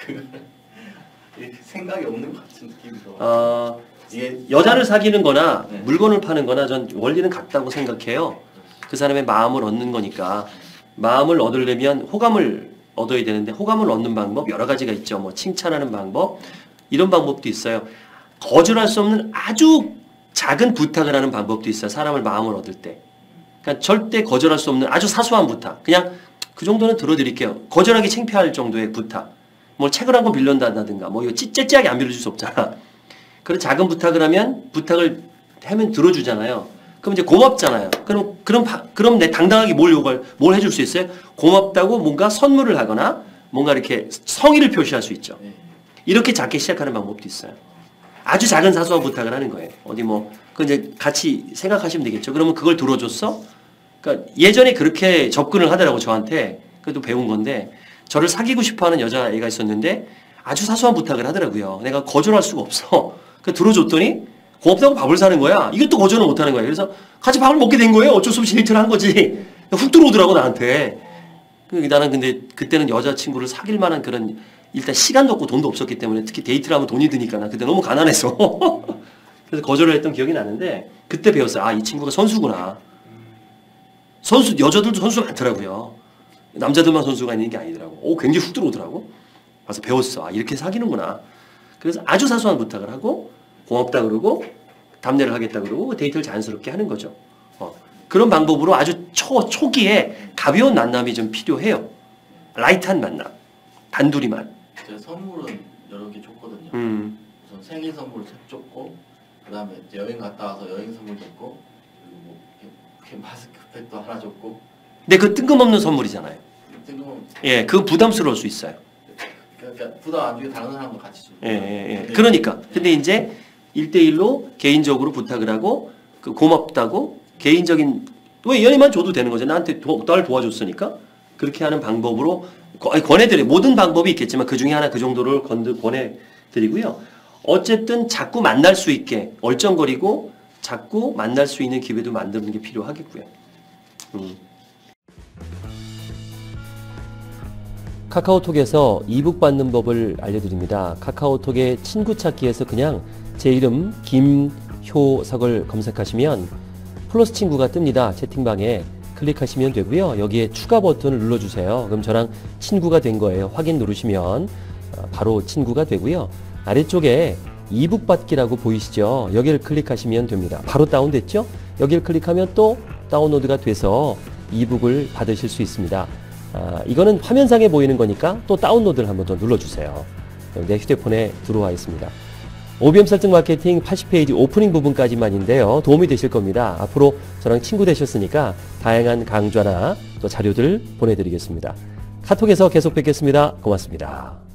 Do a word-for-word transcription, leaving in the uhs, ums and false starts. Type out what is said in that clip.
그 생각이 없는 것 같은 느낌이 들어. 어, 이게 여자를 사귀는 거나 네. 물건을 파는 거나 전 원리는 같다고 생각해요. 그 사람의 마음을 얻는 거니까. 마음을 얻으려면 호감을 얻어야 되는데 호감을 얻는 방법 여러 가지가 있죠. 뭐 칭찬하는 방법 이런 방법도 있어요. 거절할 수 없는 아주 작은 부탁을 하는 방법도 있어요. 사람을 마음을 얻을 때. 그러니까 절대 거절할 수 없는 아주 사소한 부탁. 그냥 그 정도는 들어드릴게요. 거절하기 창피할 정도의 부탁. 뭐 책을 한 권 빌려준다든가 뭐 이거 찌찌하게 안 빌려줄 수 없잖아. 그런 작은 부탁을 하면 부탁을 하면 들어주잖아요. 그럼 이제 고맙잖아요. 그럼 그럼 그럼 내 당당하게 뭘 요구할 뭘 해줄 수 있어요? 고맙다고 뭔가 선물을 하거나 뭔가 이렇게 성의를 표시할 수 있죠. 이렇게 작게 시작하는 방법도 있어요. 아주 작은 사소한 부탁을 하는 거예요. 어디 뭐 그 이제 같이 생각하시면 되겠죠. 그러면 그걸 들어줬어? 그러니까 예전에 그렇게 접근을 하더라고 저한테. 그래도 배운 건데 저를 사귀고 싶어하는 여자애가 있었는데 아주 사소한 부탁을 하더라고요. 내가 거절할 수가 없어. 그 들어줬더니 고맙다고 밥을 사는 거야. 이것도 거절을 못하는 거야. 그래서 같이 밥을 먹게 된 거예요. 어쩔 수 없이 데이트를 한 거지. 훅 들어오더라고 나한테. 나는 근데 그때는 여자친구를 사귈 만한 그런 일단 시간도 없고 돈도 없었기 때문에 특히 데이트를 하면 돈이 드니까 나 그때 너무 가난해서 그래서 거절을 했던 기억이 나는데 그때 배웠어요. 아, 이 친구가 선수구나. 선수 여자들도 선수가 많더라고요. 남자들만 선수가 있는 게 아니더라고. 오, 굉장히 훅 들어오더라고. 그래서 배웠어. 아, 이렇게 사귀는구나. 그래서 아주 사소한 부탁을 하고 고맙다 그러고 답례를 하겠다 그러고 데이트를 자연스럽게 하는 거죠. 어. 그런 방법으로 아주 초, 초기에 가벼운 만남이 좀 필요해요. 라이트한 만남. 단둘이만. 제가 선물은 여러 개 줬거든요. 음. 우선 생일 선물 책 줬고 그 다음에 여행 갔다 와서 여행 선물 줬고 그리고 뭐 이렇게 마스크팩도 하나 줬고. 근데 그 뜬금없는 선물이잖아요. 뜬금없는. 예, 그거 부담스러울 수 있어요. 그러니까 부담 안 주게 다른 사람도 같이 주고. 예, 예, 예. 그러니까. 근데 이제 일대일로 개인적으로 부탁을 하고 그 고맙다고 개인적인 왜 연예만 줘도 되는 거죠. 나한테 도, 나를 도와줬으니까 그렇게 하는 방법으로 권해드려요. 모든 방법이 있겠지만 그 중에 하나 그 정도를 권해드리고요. 어쨌든 자꾸 만날 수 있게 얼쩡거리고 자꾸 만날 수 있는 기회도 만드는 게 필요하겠고요. 음. 카카오톡에서 이북 받는 법을 알려드립니다. 카카오톡의 친구 찾기에서 그냥 제 이름 김효석을 검색하시면 플러스 친구가 뜹니다. 채팅방에 클릭하시면 되고요. 여기에 추가 버튼을 눌러주세요. 그럼 저랑 친구가 된 거예요. 확인 누르시면 바로 친구가 되고요. 아래쪽에 이북 받기라고 보이시죠? 여기를 클릭하시면 됩니다. 바로 다운됐죠? 여기를 클릭하면 또 다운로드가 돼서 이북을 받으실 수 있습니다. 아, 이거는 화면상에 보이는 거니까 또 다운로드를 한번 더 눌러주세요. 내 휴대폰에 들어와 있습니다. 오비엠 설정 마케팅 팔십 페이지 오프닝 부분까지만인데요. 도움이 되실 겁니다. 앞으로 저랑 친구 되셨으니까 다양한 강좌나 또 자료들 보내드리겠습니다. 카톡에서 계속 뵙겠습니다. 고맙습니다.